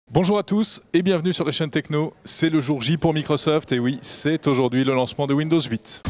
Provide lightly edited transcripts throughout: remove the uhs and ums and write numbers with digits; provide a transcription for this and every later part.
Bonjour à tous et bienvenue sur la chaîne Techno. C'est le jour J pour Microsoft et oui, c'est aujourd'hui le lancement de Windows 8.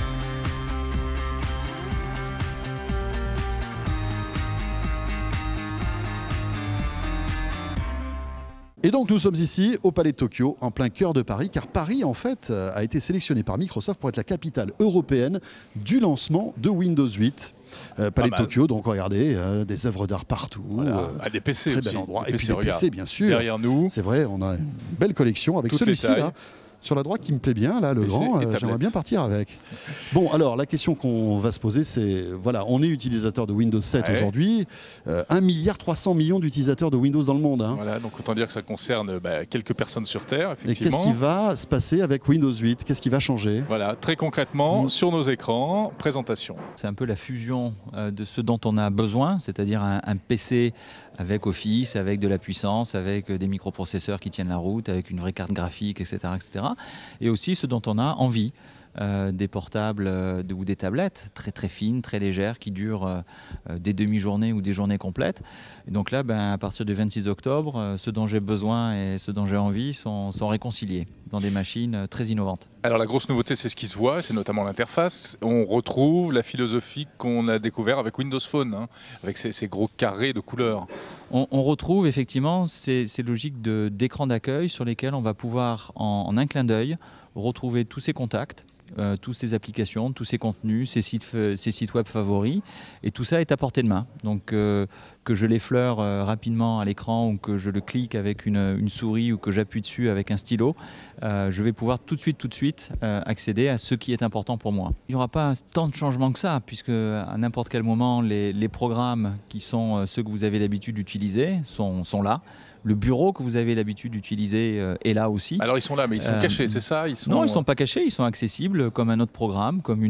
Et donc nous sommes ici au Palais de Tokyo, en plein cœur de Paris, car Paris en fait a été sélectionné par Microsoft pour être la capitale européenne du lancement de Windows 8. Palais de Tokyo, donc regardez, des œuvres d'art partout, voilà. Des PC très aussi. bel endroit. Des et PC, puis des PC bien sûr. Derrière nous. C'est vrai, on a une belle collection avec celui-ci là. Sur la droite qui me plaît bien, là, le PC grand, j'aimerais bien partir avec. Bon, alors, la question qu'on va se poser, c'est, voilà, on est utilisateur de Windows 7 aujourd'hui, 1,3 milliard d'utilisateurs de Windows dans le monde. Hein. Voilà, donc autant dire que ça concerne quelques personnes sur Terre, effectivement. Et qu'est-ce qui va se passer avec Windows 8? Qu'est-ce qui va changer? Voilà, très concrètement, sur nos écrans, présentation. C'est un peu la fusion de ce dont on a besoin, c'est-à-dire un PC avec Office, avec de la puissance, avec des microprocesseurs qui tiennent la route, avec une vraie carte graphique, etc. etc. Et aussi ce dont on a envie, des portables ou des tablettes très très fines, très légères, qui durent des demi-journées ou des journées complètes. Et donc là, à partir du 26 octobre, ce dont j'ai besoin et ce dont j'ai envie sont réconciliés dans des machines très innovantes. Alors la grosse nouveauté, c'est ce qui se voit, c'est notamment l'interface. On retrouve la philosophie qu'on a découvert avec Windows Phone, hein, avec ces gros carrés de couleurs. On retrouve effectivement ces logiques d'écran d'accueil sur lesquelles on va pouvoir, en un clin d'œil, retrouver tous ces contacts, toutes ces applications, tous ces contenus, ces sites web favoris, et tout ça est à portée de main. Donc que je l'effleure rapidement à l'écran ou que je le clique avec une souris ou que j'appuie dessus avec un stylo, je vais pouvoir tout de suite accéder à ce qui est important pour moi. Il n'y aura pas tant de changements que ça, puisque à n'importe quel moment, les programmes qui sont ceux que vous avez l'habitude d'utiliser sont là. Le bureau que vous avez l'habitude d'utiliser est là aussi. Alors ils sont là, mais ils sont cachés, c'est ça? Non, ils ne sont pas cachés, ils sont accessibles comme un autre programme, comme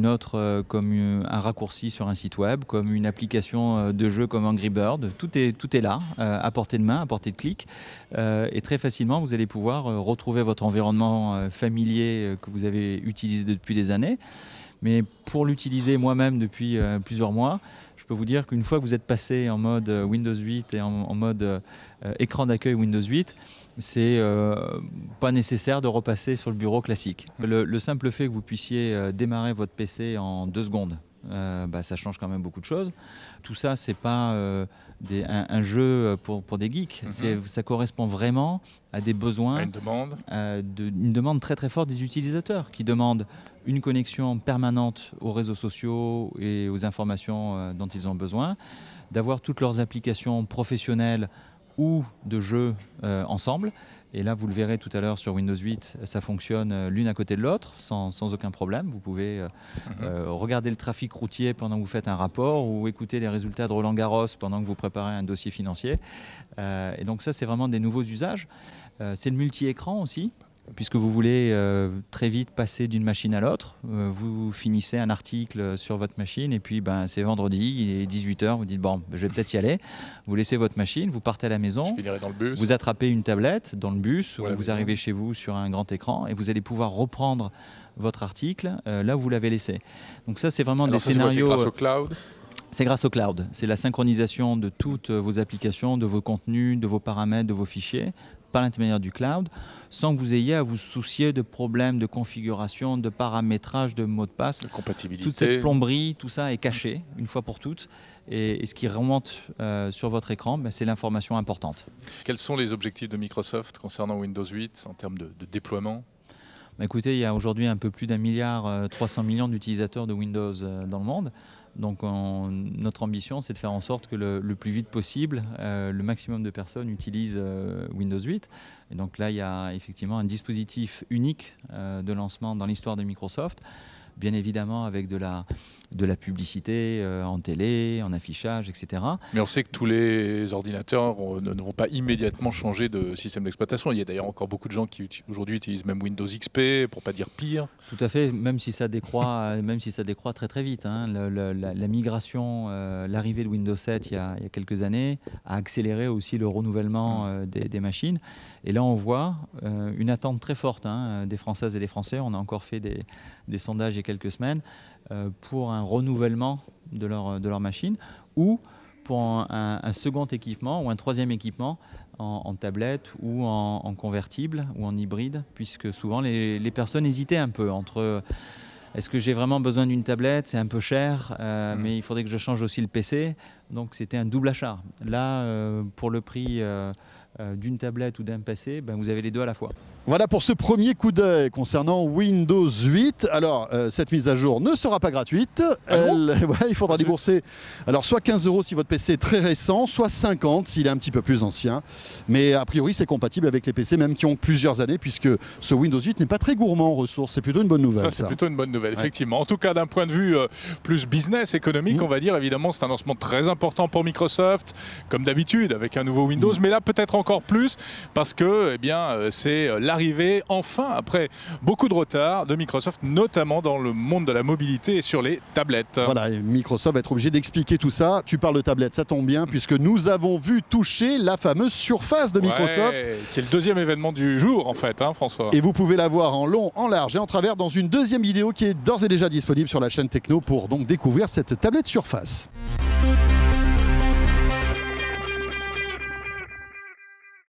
un raccourci sur un site web, comme une application de jeu comme Angry Bird. Tout est là, à portée de main, à portée de clic. Et très facilement, vous allez pouvoir retrouver votre environnement familier que vous avez utilisé depuis des années. Mais pour l'utiliser moi-même depuis plusieurs mois, je peux vous dire qu'une fois que vous êtes passé en mode Windows 8 et en mode écran d'accueil Windows 8, c'est pas nécessaire de repasser sur le bureau classique. Le simple fait que vous puissiez démarrer votre PC en 2 secondes, ça change quand même beaucoup de choses. Tout ça, c'est pas un jeu pour des geeks. Ça correspond vraiment à des besoins, une demande très très forte des utilisateurs qui demandent une connexion permanente aux réseaux sociaux et aux informations dont ils ont besoin, d'avoir toutes leurs applications professionnelles ou de jeux ensemble. Et là, vous le verrez tout à l'heure sur Windows 8, ça fonctionne l'une à côté de l'autre sans aucun problème. Vous pouvez regarder le trafic routier pendant que vous faites un rapport ou écouter les résultats de Roland-Garros pendant que vous préparez un dossier financier. Et donc ça, c'est vraiment des nouveaux usages. C'est le multi-écran aussi, puisque vous voulez très vite passer d'une machine à l'autre. Vous finissez un article sur votre machine et puis c'est vendredi, il est 18 h, vous dites bon, je vais peut-être y aller. Vous laissez votre machine, vous partez à la maison, dans le bus. Vous attrapez une tablette dans le bus, ou vous arrivez chez vous sur un grand écran et vous allez pouvoir reprendre votre article là où vous l'avez laissé. Donc ça, c'est vraiment des scénarios... C'est grâce au cloud? C'est grâce au cloud. C'est la synchronisation de toutes vos applications, de vos contenus, de vos paramètres, de vos fichiers, par l'intermédiaire du cloud, sans que vous ayez à vous soucier de problèmes de configuration, de paramétrage, de mots de passe. De compatibilité. Toute cette plomberie, tout ça est caché une fois pour toutes. Et ce qui remonte sur votre écran, c'est l'information importante. Quels sont les objectifs de Microsoft concernant Windows 8 en termes de déploiement? Écoutez, il y a aujourd'hui un peu plus d'1,3 milliard d'utilisateurs de Windows dans le monde. Donc notre ambition, c'est de faire en sorte que le plus vite possible, le maximum de personnes utilisent Windows 8. Et donc là, il y a effectivement un dispositif unique de lancement dans l'histoire de Microsoft, bien évidemment avec de la publicité en télé, en affichage, etc. Mais on sait que tous les ordinateurs ne vont pas immédiatement changer de système d'exploitation. Il y a d'ailleurs encore beaucoup de gens qui aujourd'hui utilisent même Windows XP, pour ne pas dire pire. Tout à fait, même si ça décroît, très très vite. Hein. La migration, l'arrivée de Windows 7 il y a quelques années a accéléré aussi le renouvellement des machines. Et là, on voit une attente très forte des Françaises et des Français. On a encore fait des sondages il y a quelques semaines pour un renouvellement de leur machine ou pour un second équipement ou un troisième équipement en tablette ou en convertible ou en hybride, puisque souvent les personnes hésitaient un peu entre est-ce que j'ai vraiment besoin d'une tablette, c'est un peu cher, mais il faudrait que je change aussi le PC, donc c'était un double achat. Là, pour le prix d'une tablette ou d'un PC, vous avez les deux à la fois. Voilà pour ce premier coup d'œil concernant Windows 8. Alors, cette mise à jour ne sera pas gratuite. Il faudra débourser soit 15 € si votre PC est très récent, soit 50 s'il est un petit peu plus ancien. Mais a priori, c'est compatible avec les PC même qui ont plusieurs années, puisque ce Windows 8 n'est pas très gourmand en ressources. C'est plutôt une bonne nouvelle. Ça, c'est plutôt une bonne nouvelle, effectivement. En tout cas, d'un point de vue plus business, économique, on va dire, évidemment, c'est un lancement très important pour Microsoft, comme d'habitude, avec un nouveau Windows. Mais là, peut-être encore plus, parce que c'est l'arrivée, enfin, après beaucoup de retard, de Microsoft, notamment dans le monde de la mobilité et sur les tablettes. Voilà, et Microsoft va être obligé d'expliquer tout ça. Tu parles de tablettes, ça tombe bien, puisque nous avons vu toucher la fameuse Surface de Microsoft. Qui est le deuxième événement du jour, en fait, François. Et vous pouvez la voir en long, en large et en travers dans une deuxième vidéo qui est d'ores et déjà disponible sur la chaîne Techno pour donc découvrir cette tablette Surface.